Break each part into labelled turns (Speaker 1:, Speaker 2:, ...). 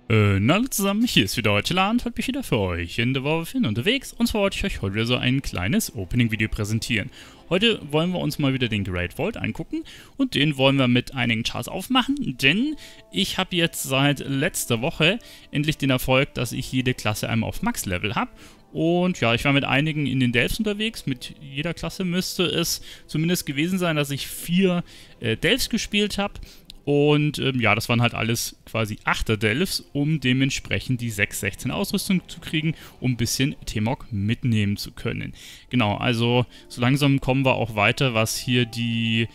Speaker 1: Hallo zusammen, hier ist wieder Deutschland, heute bin ich wieder für euch in der Wolfin unterwegs und zwar wollte ich euch heute wieder so ein kleines Opening-Video präsentieren. Heute wollen wir uns mal wieder den Great Vault angucken und den wollen wir mit einigen Charts aufmachen, denn ich habe jetzt seit letzter Woche endlich den Erfolg, dass ich jede Klasse einmal auf Max-Level habe. Und ja, ich war mit einigen in den Delves unterwegs, mit jeder Klasse müsste es zumindest gewesen sein, dass ich 4 Delves gespielt habe. Und ja, das waren halt alles quasi 8er Delves, um dementsprechend die 616 Ausrüstung zu kriegen, um ein bisschen T-Mog mitnehmen zu können. Genau, also so langsam kommen wir auch weiter, was hier die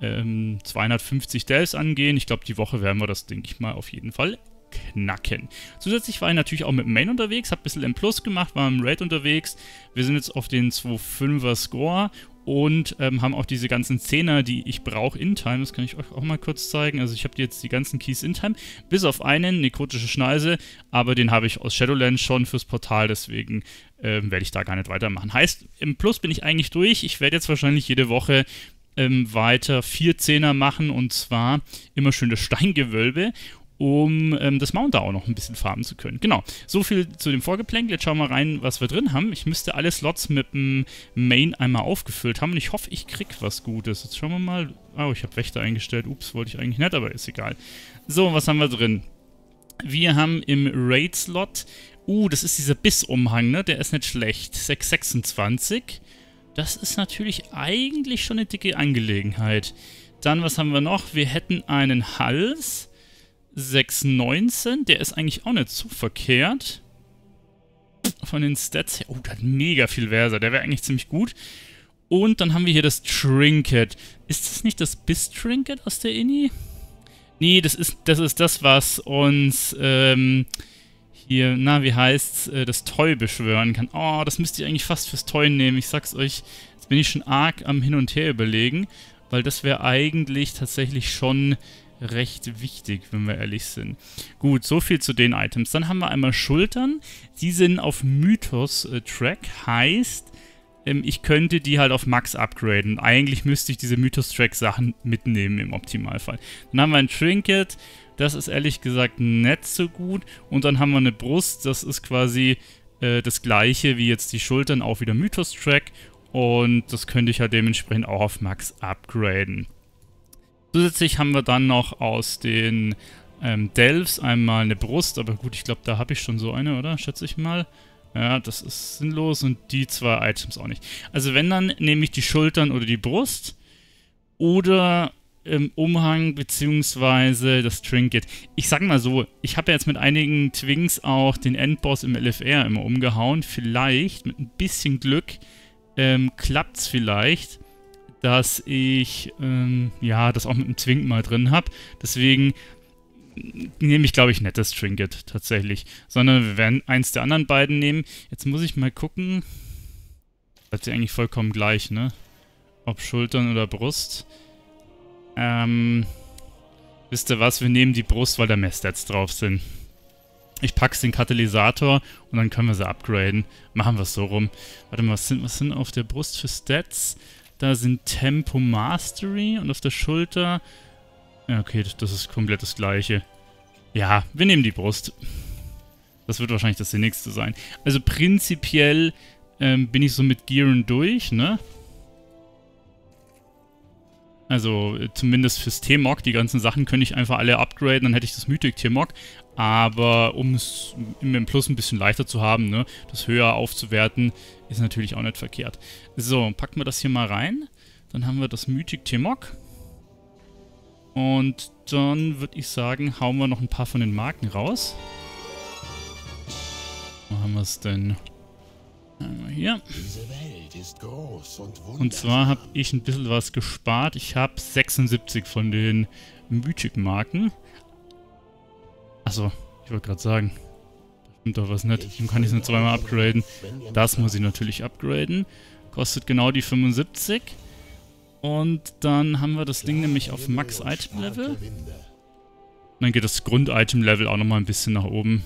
Speaker 1: 250 Delves angehen. Ich glaube, die Woche werden wir das, denke ich mal, auf jeden Fall knacken. Zusätzlich war ich natürlich auch mit dem Main unterwegs, habe ein bisschen M+ gemacht, war im Raid unterwegs. Wir sind jetzt auf den 2,5er Score und haben auch diese ganzen 10er, die ich brauche in Time. Das kann ich euch auch mal kurz zeigen. Also ich habe jetzt die ganzen Keys in Time, bis auf einen, nekrotische Schneise, aber den habe ich aus Shadowlands schon fürs Portal, deswegen werde ich da gar nicht weitermachen. Heißt, im Plus bin ich eigentlich durch. Ich werde jetzt wahrscheinlich jede Woche weiter 4 10er machen und zwar immer schön das Steingewölbe, um das Mount da auch noch ein bisschen farmen zu können. Genau, so viel zu dem Vorgeplänkel. Jetzt schauen wir rein, was wir drin haben. Ich müsste alle Slots mit dem Main einmal aufgefüllt haben und ich hoffe, ich krieg was Gutes. Jetzt schauen wir mal. Oh, ich habe Wächter eingestellt. Ups, wollte ich eigentlich nicht, aber ist egal. So, was haben wir drin? Wir haben im Raid-Slot, das ist dieser Biss-Umhang, ne? Der ist nicht schlecht. 626. Das ist natürlich eigentlich schon eine dicke Angelegenheit. Dann, was haben wir noch? Wir hätten einen Hals. 619, der ist eigentlich auch nicht so verkehrt. Von den Stats her. Oh, der hat mega viel Versa, der wäre eigentlich ziemlich gut. Und dann haben wir hier das Trinket. Ist das nicht das Biss-Trinket aus der Inni? Nee, das ist das, was uns hier, na, wie heißt's, das Toy beschwören kann. Oh, das müsst ihr eigentlich fast fürs Toy nehmen. Ich sag's euch, jetzt bin ich schon arg am Hin und Her überlegen, weil das wäre eigentlich tatsächlich schon recht wichtig, wenn wir ehrlich sind. Gut, so viel zu den Items. Dann haben wir einmal Schultern. Die sind auf Mythos-Track. Heißt, ich könnte die halt auf Max upgraden. Eigentlich müsste ich diese Mythos-Track-Sachen mitnehmen im Optimalfall. Dann haben wir ein Trinket. Das ist ehrlich gesagt nicht so gut. Und dann haben wir eine Brust. Das ist quasi das gleiche wie jetzt die Schultern. Auch wieder Mythos-Track. Und das könnte ich halt dementsprechend auch auf Max upgraden. Zusätzlich haben wir dann noch aus den Delves einmal eine Brust, aber gut, ich glaube, da habe ich schon so eine, oder? Schätze ich mal. Ja, das ist sinnlos und die 2 Items auch nicht. Also wenn, dann nehme ich die Schultern oder die Brust oder Umhang bzw. das Trinket. Ich sag mal so, ich habe ja jetzt mit einigen Twinks auch den Endboss im LFR immer umgehauen. Vielleicht, mit ein bisschen Glück, klappt es vielleicht, dass ich, ja, das auch mit dem Twink mal drin habe. Deswegen nehme ich, glaube ich, nicht das Trinket tatsächlich. Sondern wir werden eins der anderen beiden nehmen. Jetzt muss ich mal gucken. Das ist ja eigentlich vollkommen gleich, ne? Ob Schultern oder Brust. Wisst ihr was? Wir nehmen die Brust, weil da mehr Stats drauf sind. Ich packe den Katalysator und dann können wir sie upgraden. Machen wir es so rum. Warte mal, was sind auf der Brust für Stats? Da sind Tempo Mastery und auf der Schulter... Ja, okay, das ist komplett das gleiche. Ja, wir nehmen die Brust. Das wird wahrscheinlich das Sinnigste sein. Also prinzipiell bin ich so mit Gearen durch, ne? Also zumindest fürs T-Mog, die ganzen Sachen könnte ich einfach alle upgraden, dann hätte ich das Mythic T-Mog. Aber um es im Plus ein bisschen leichter zu haben, ne, das höher aufzuwerten, ist natürlich auch nicht verkehrt. So, packen wir das hier mal rein. Dann haben wir das Mythic T-Mog. Und dann würde ich sagen, hauen wir noch ein paar von den Marken raus. Wo haben wir es denn? Einmal hier. Und zwar habe ich ein bisschen was gespart. Ich habe 76 von den Mythic-Marken. Achso, ich wollte gerade sagen, da stimmt doch was nicht. Dann kann ich es nur zweimal upgraden. Das muss ich natürlich upgraden. Kostet genau die 75. Und dann haben wir das Ding nämlich auf Max Item Level. Dann geht das Grund Item Level auch nochmal ein bisschen nach oben.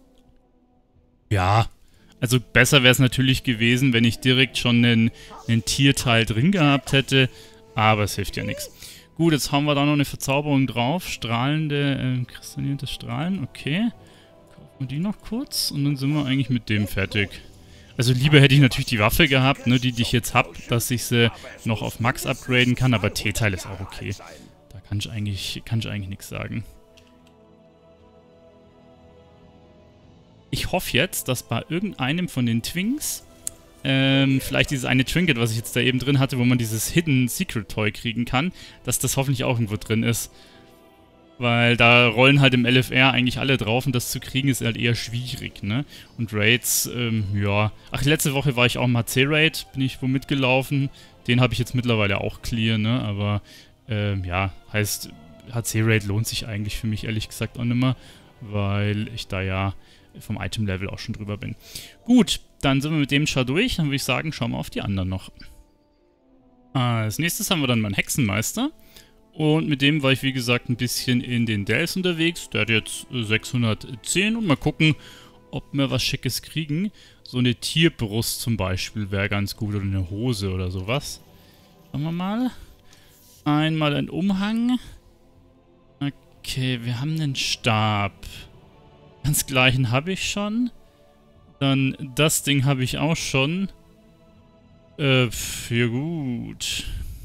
Speaker 1: Ja, also besser wäre es natürlich gewesen, wenn ich direkt schon einen Tierteil drin gehabt hätte. Aber es hilft ja nichts. Gut, jetzt haben wir da noch eine Verzauberung drauf. Strahlende, kristallinierte Strahlen, okay. Und die noch kurz und dann sind wir eigentlich mit dem fertig. Also lieber hätte ich natürlich die Waffe gehabt, ne, die ich jetzt habe, dass ich sie noch auf Max upgraden kann, aber T-Teil ist auch okay. Da kann ich eigentlich nichts sagen. Ich hoffe jetzt, dass bei irgendeinem von den Twinks vielleicht dieses eine Trinket, was ich jetzt da eben drin hatte, wo man dieses Hidden Secret Toy kriegen kann, dass das hoffentlich auch irgendwo drin ist. Weil da rollen halt im LFR eigentlich alle drauf und das zu kriegen ist halt eher schwierig, ne? Und Raids, ja. Ach, letzte Woche war ich auch im HC-Raid, bin ich wo mitgelaufen. Den habe ich jetzt mittlerweile auch clear, ne? Aber, ja, heißt, HC-Raid lohnt sich eigentlich für mich ehrlich gesagt auch nicht mehr, weil ich da ja vom Item-Level auch schon drüber bin. Gut, dann sind wir mit dem schon durch. Dann würde ich sagen, schauen wir auf die anderen noch. Als nächstes haben wir dann meinen Hexenmeister. Und mit dem war ich, wie gesagt, ein bisschen in den Dells unterwegs. Der hat jetzt 610 und mal gucken, ob wir was Schickes kriegen. So eine Tierbrust zum Beispiel wäre ganz gut oder eine Hose oder sowas. Schauen wir mal. Einmal ein Umhang. Okay, wir haben einen Stab. Ganz gleichen habe ich schon. Dann das Ding habe ich auch schon. Ja gut.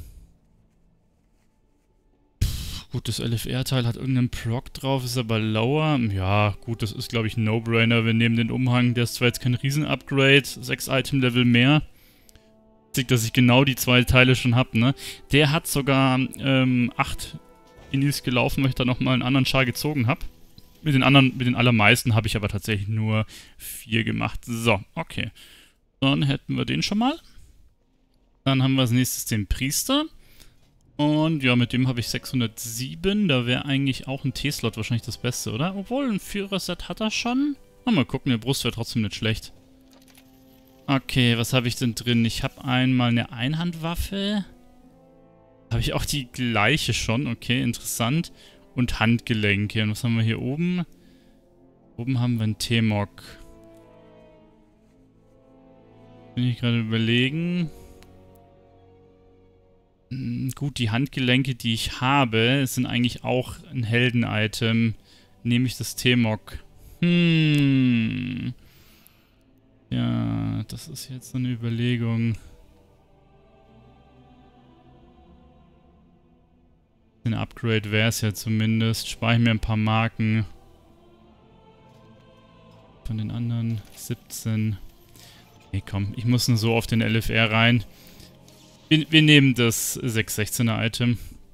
Speaker 1: Gut, das LFR-Teil hat irgendeinen Proc drauf, ist aber lower. Ja, gut, das ist, glaube ich, ein No-Brainer. Wir nehmen den Umhang, der ist zwar jetzt kein Riesen-Upgrade, 6 Item-Level mehr. Dass ich genau die 2 Teile schon habe, ne? Der hat sogar 8 Inis gelaufen, weil ich da nochmal einen anderen Char gezogen habe. Mit den allermeisten habe ich aber tatsächlich nur 4 gemacht. So, okay. Dann hätten wir den schon mal. Dann haben wir als nächstes den Priester. Und ja, mit dem habe ich 607. Da wäre eigentlich auch ein T-Slot wahrscheinlich das Beste, oder? Obwohl, ein Führerset hat er schon. Mal gucken, der Brust wäre trotzdem nicht schlecht. Okay, was habe ich denn drin? Ich habe einmal eine Einhandwaffe. Habe ich auch die gleiche schon. Okay, interessant. Und Handgelenke. Und was haben wir hier oben? Oben haben wir einen T-Mog. Bin ich gerade überlegen. Gut, die Handgelenke, die ich habe, sind eigentlich auch ein Helden-Item. Nehme ich das T-Mog. Ja, das ist jetzt so eine Überlegung. Ein Upgrade wäre es ja zumindest. Spare ich mir ein paar Marken. Von den anderen 17. Nee, komm, ich muss nur so auf den LFR rein. Wir nehmen das 616er Item.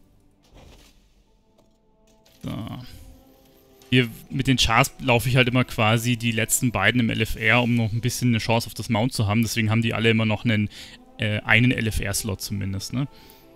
Speaker 1: So. Hier mit den Chars laufe ich halt immer quasi die letzten beiden im LFR, um noch ein bisschen eine Chance auf das Mount zu haben. Deswegen haben die alle immer noch einen LFR-Slot zumindest, ne?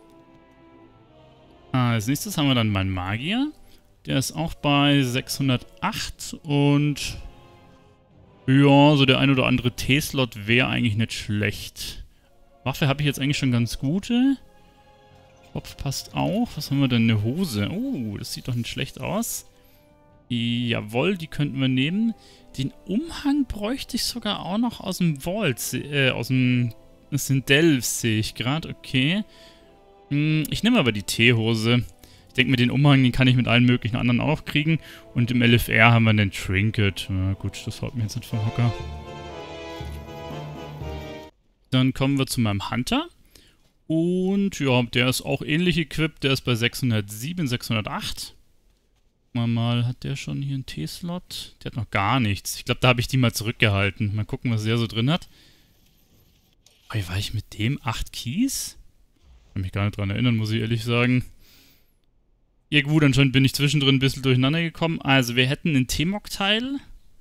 Speaker 1: Als nächstes haben wir dann meinen Magier. Der ist auch bei 608 und ja, so der ein oder andere T-Slot wäre eigentlich nicht schlecht. Waffe habe ich jetzt eigentlich schon ganz gute. Kopf passt auch. Was haben wir denn? Eine Hose. Oh, das sieht doch nicht schlecht aus. Jawohl, die könnten wir nehmen. Den Umhang bräuchte ich sogar auch noch aus dem Vault. Aus dem... Das sind Delves, sehe ich gerade. Okay. Ich nehme aber die T-Hose. Ich denke mir, den Umhang, den kann ich mit allen möglichen anderen auch kriegen. Und im LFR haben wir einen Trinket. Na gut, das haut mir jetzt nicht vom Hocker. Dann kommen wir zu meinem Hunter. Und ja, der ist auch ähnlich equipped. Der ist bei 607, 608. Mal, hat der schon hier einen T-Slot? Der hat noch gar nichts. Ich glaube, da habe ich die mal zurückgehalten. Mal gucken, was der so drin hat. Hey, war ich mit dem 8 Keys? Kann mich gar nicht dran erinnern, muss ich ehrlich sagen. Ja gut, anscheinend bin ich zwischendrin ein bisschen durcheinander gekommen. Also, wir hätten einen T-Mog-Teil.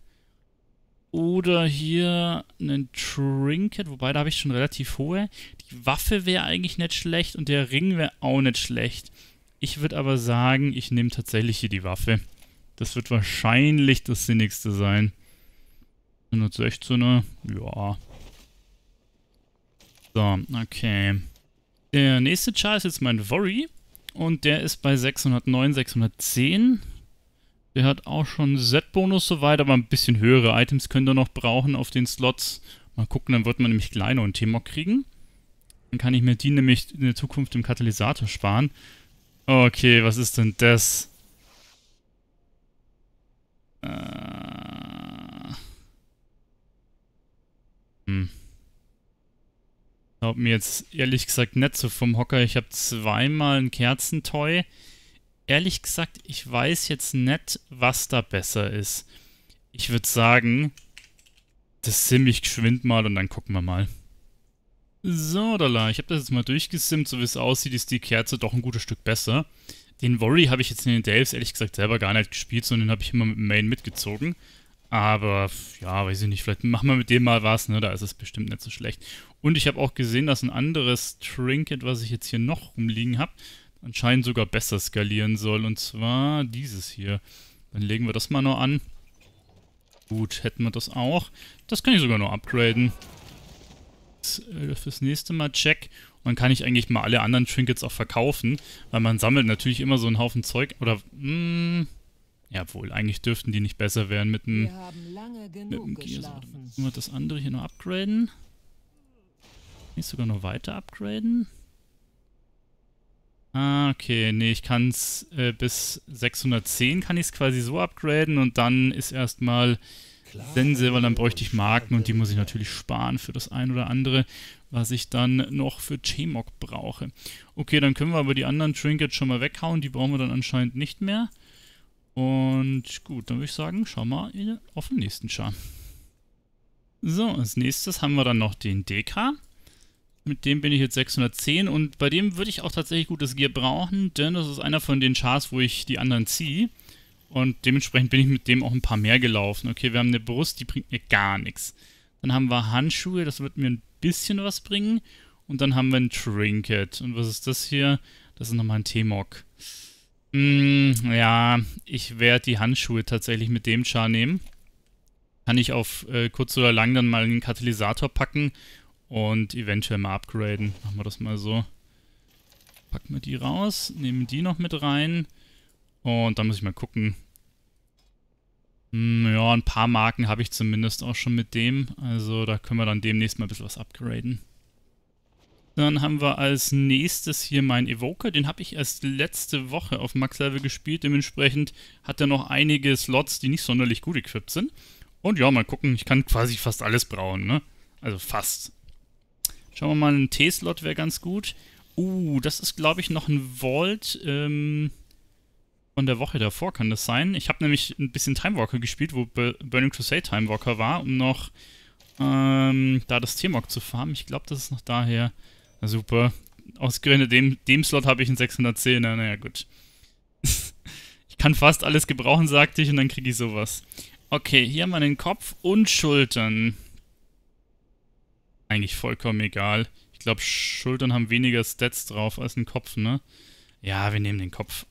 Speaker 1: Oder hier einen Trinket, wobei da habe ich schon relativ hohe. Die Waffe wäre eigentlich nicht schlecht und der Ring wäre auch nicht schlecht. Ich würde aber sagen, ich nehme tatsächlich hier die Waffe. Das wird wahrscheinlich das Sinnigste sein. 116er, ja. So, okay. Der nächste Char ist jetzt mein Worry. Und der ist bei 609, 610. Der hat auch schon Z-Bonus soweit, aber ein bisschen höhere Items könnt ihr noch brauchen auf den Slots. Mal gucken, dann wird man nämlich kleiner und T-Mog kriegen. Dann kann ich mir die nämlich in der Zukunft im Katalysator sparen. Okay, was ist denn das? haut mir jetzt ehrlich gesagt nicht so vom Hocker. Ich habe zweimal ein Kerzentoy. Ehrlich gesagt, ich weiß jetzt nicht, was da besser ist. Ich würde sagen, das simme ich geschwind mal und dann gucken wir mal. So, Dala, ich habe das jetzt mal durchgesimmt. So wie es aussieht, ist die Kerze doch ein gutes Stück besser. Den Worry habe ich jetzt in den Delves ehrlich gesagt selber gar nicht gespielt, sondern den habe ich immer mit dem Main mitgezogen. Aber, ja, weiß ich nicht, vielleicht machen wir mit dem mal was, ne? Da ist es bestimmt nicht so schlecht. Und ich habe auch gesehen, dass ein anderes Trinket, was ich jetzt hier noch rumliegen habe, anscheinend sogar besser skalieren soll. Und zwar dieses hier. Dann legen wir das mal noch an. Gut, hätten wir das auch. Das kann ich sogar noch upgraden. Fürs nächste Mal check. Und dann kann ich eigentlich mal alle anderen Trinkets auch verkaufen, weil man sammelt natürlich immer so einen Haufen Zeug. Oder, ja wohl, eigentlich dürften die nicht besser werden mit dem Gear. So, dann müssen wir das andere hier noch upgraden. Kann ich sogar noch weiter upgraden? Ah, okay, nee, ich kann es bis 610 kann ich es quasi so upgraden und dann ist erstmal Sense, weil dann bräuchte ich Marken und die muss ich natürlich sparen für das ein oder andere, was ich dann noch für Chemok brauche. Okay, dann können wir aber die anderen Trinkets schon mal weghauen, die brauchen wir dann anscheinend nicht mehr. Und gut, dann würde ich sagen, schauen wir auf den nächsten Char. So, als nächstes haben wir dann noch den DK. Mit dem bin ich jetzt 610 und bei dem würde ich auch tatsächlich gutes Gear brauchen, denn das ist einer von den Chars, wo ich die anderen ziehe. Und dementsprechend bin ich mit dem auch ein paar mehr gelaufen. Okay, wir haben eine Brust, die bringt mir gar nichts. Dann haben wir Handschuhe, das wird mir ein bisschen was bringen. Und dann haben wir ein Trinket. Und was ist das hier? Das ist nochmal ein T-Mog. Ja, ich werde die Handschuhe tatsächlich mit dem Char nehmen. Kann ich auf kurz oder lang dann mal einen Katalysator packen und eventuell mal upgraden. Machen wir das mal so. Packen wir die raus, nehmen die noch mit rein. Und dann muss ich mal gucken. Ja, ein paar Marken habe ich zumindest auch schon mit dem. Also da können wir dann demnächst mal ein bisschen was upgraden. Dann haben wir als nächstes hier meinen Evoker. Den habe ich erst letzte Woche auf Max-Level gespielt. Dementsprechend hat er noch einige Slots, die nicht sonderlich gut equipped sind. Und ja, mal gucken. Ich kann quasi fast alles brauen, ne? Also fast. Schauen wir mal, ein T-Slot wäre ganz gut. Das ist, glaube ich, noch ein Vault, von der Woche davor kann das sein. Ich habe nämlich ein bisschen Timewalker gespielt, wo Burning Crusade Timewalker war, um noch da das T-Mog zu farmen. Ich glaube, das ist noch daher. Na super. Ausgerechnet dem Slot habe ich einen 610. Naja, gut. Ich kann fast alles gebrauchen, sagte ich, und dann kriege ich sowas. Okay, hier haben wir den Kopf und Schultern. Eigentlich vollkommen egal. Ich glaube, Schultern haben weniger Stats drauf als ein Kopf, ne? Ja, wir nehmen den Kopf.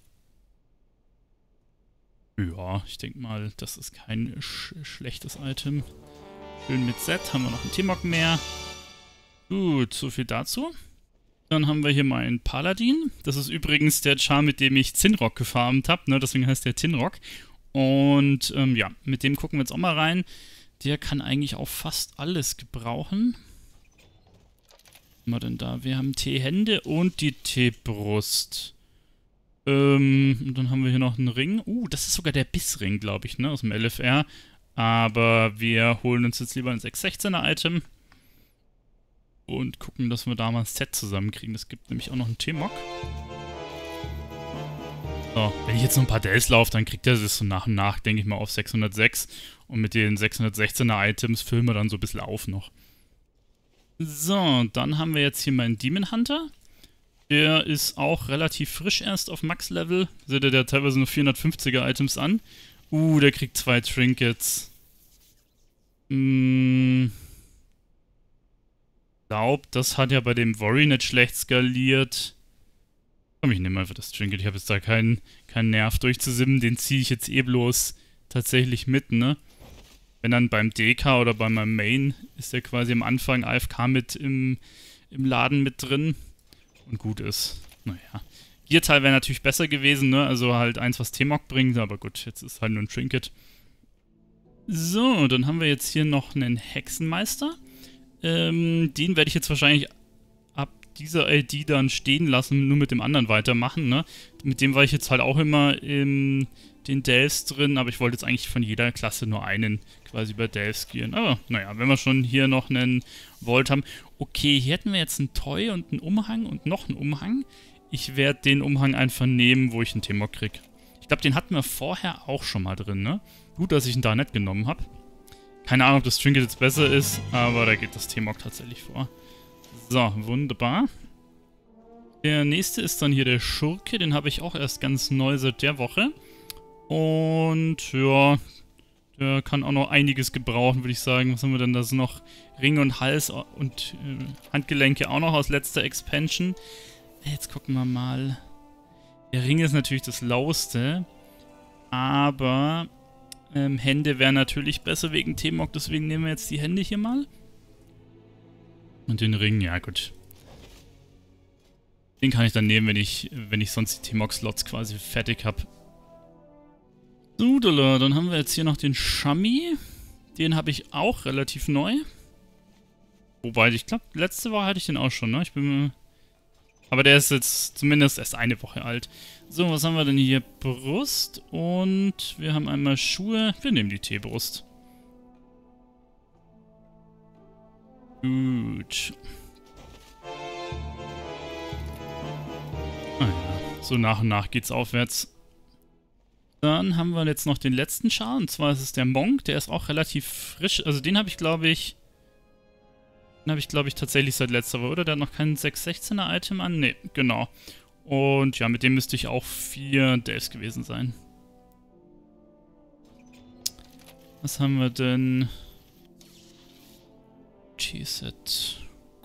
Speaker 1: Ja, ich denke mal, das ist kein schlechtes Item. Schön mit Set, haben wir noch einen T-Mog mehr. Gut, so viel dazu. Dann haben wir hier meinen Paladin. Das ist übrigens der Char, mit dem ich Zinrock gefarmt habe, ne? Deswegen heißt der Tinrock. Und ja, mit dem gucken wir jetzt auch mal rein. Der kann eigentlich auch fast alles gebrauchen. Was haben wir denn da? Wir haben T-Hände und die T-Brust. Und dann haben wir hier noch einen Ring. Das ist sogar der Bissring, glaube ich, ne, aus dem LFR. Aber wir holen uns jetzt lieber ein 616er Item. Und gucken, dass wir da mal ein Set zusammenkriegen. Das gibt nämlich auch noch einen T-Mog. So, wenn ich jetzt noch ein paar Dells laufe, dann kriegt er das so nach und nach, denke ich mal, auf 606. Und mit den 616er Items füllen wir dann so ein bisschen auf noch. So, dann haben wir jetzt hier meinen Demon Hunter. Der ist auch relativ frisch erst auf Max-Level. Seht ihr, der hat teilweise nur 450er Items an. Der kriegt 2 Trinkets. Ich glaube, das hat ja bei dem Worry nicht schlecht skaliert. Komm, ich nehme einfach das Trinket. Ich habe jetzt da keinen Nerv durchzusimmen. Den ziehe ich jetzt eh bloß tatsächlich mit, ne? Wenn dann beim DK oder bei meinem Main ist der quasi am Anfang AFK mit im Laden mit drin. Und gut ist. Naja. Gear-Teil wäre natürlich besser gewesen, ne? Also halt eins, was T-Mog bringt, aber gut, jetzt ist halt nur ein Trinket. So, dann haben wir jetzt hier noch einen Hexenmeister. Den werde ich jetzt wahrscheinlich ab mit dieser ID dann stehen lassen, nur mit dem anderen weitermachen, ne? Mit dem war ich jetzt halt auch immer in den Delves drin, aber ich wollte jetzt eigentlich von jeder Klasse nur einen quasi über Delves skieren. Aber naja, wenn wir schon hier noch einen Vault haben. Okay, hier hätten wir jetzt einen Toy und einen Umhang und noch einen Umhang. Ich werde den Umhang einfach nehmen, wo ich einen T-Mog kriege. Ich glaube, den hatten wir vorher auch schon mal drin, ne? Gut, dass ich ihn da nicht genommen habe. Keine Ahnung, ob das Trinket jetzt besser ist, aber da geht das T-Mog tatsächlich vor. So, wunderbar. Der nächste ist dann hier der Schurke. Den habe ich auch erst ganz neu seit der Woche. Und ja, der kann auch noch einiges gebrauchen, würde ich sagen. Was haben wir denn da so noch? Ring und Hals und Handgelenke auch noch aus letzter Expansion. Jetzt gucken wir mal. Der Ring ist natürlich das Lauste. Aber Hände wären natürlich besser wegen T-Mog. Deswegen nehmen wir jetzt die Hände hier mal. Und den Ring, ja gut. Den kann ich dann nehmen, wenn ich sonst die T-Mog-Slots quasi fertig habe. So, dann haben wir jetzt hier noch den Shami. Den habe ich auch relativ neu. Wobei, ich glaube, letzte Woche hatte ich den auch schon, ne? Aber der ist jetzt zumindest erst eine Woche alt. So, was haben wir denn hier? Brust und wir haben einmal Schuhe. Wir nehmen die T-Brust. Gut. Ah ja, so nach und nach geht's aufwärts. Dann haben wir jetzt noch den letzten Char, und zwar ist es der Monk, der ist auch relativ frisch. Also den habe ich, glaube ich, tatsächlich seit letzter Woche, oder? Der hat noch kein 616er Item an? Ne, genau. Und ja, mit dem müsste ich auch 4 Delves gewesen sein. Was haben wir denn? G-Set.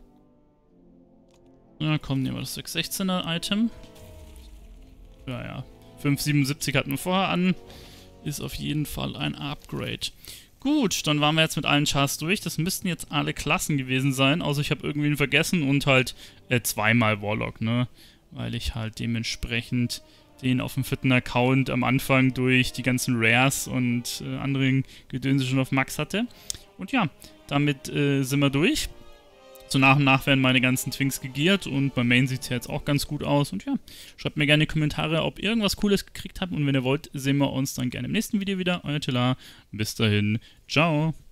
Speaker 1: Na komm, nehmen wir das 616er Item. Ja. 577 hatten wir vorher an. Ist auf jeden Fall ein Upgrade. Gut, dann waren wir jetzt mit allen Chars durch. Das müssten jetzt alle Klassen gewesen sein. Außer ich habe irgendwen vergessen und halt zweimal Warlock, ne? Weil ich halt dementsprechend den auf dem 4. Account am Anfang durch die ganzen Rares und anderen Gedönse schon auf Max hatte. Und ja, damit sind wir durch. So nach und nach werden meine ganzen Twinks gegeart und beim Main sieht es ja jetzt auch ganz gut aus. Und ja, schreibt mir gerne in die Kommentare, ob ihr irgendwas Cooles gekriegt habt. Und wenn ihr wollt, sehen wir uns dann gerne im nächsten Video wieder. Euer Tila. Bis dahin. Ciao.